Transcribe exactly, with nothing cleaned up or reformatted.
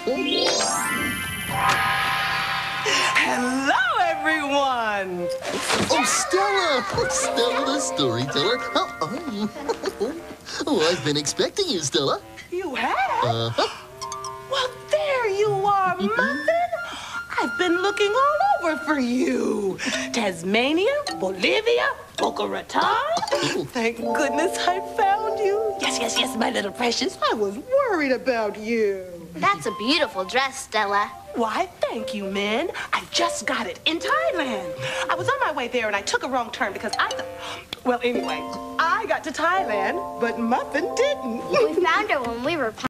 Hello, everyone! Oh, Stella! Stella the storyteller. How are you? Oh, I've been expecting you, Stella. You have? Uh-huh. Well, there you are, Muffin. I've been looking all over for you. Tasmania, Bolivia, Boca Raton. Thank goodness I found you. Yes, yes, yes, my little precious. I was worried about you. That's a beautiful dress, Stella. Why, thank you, Min. I just got it in Thailand. I was on my way there and I took a wrong turn because I thought... Well, anyway, I got to Thailand, but Muffin didn't. We found her when we were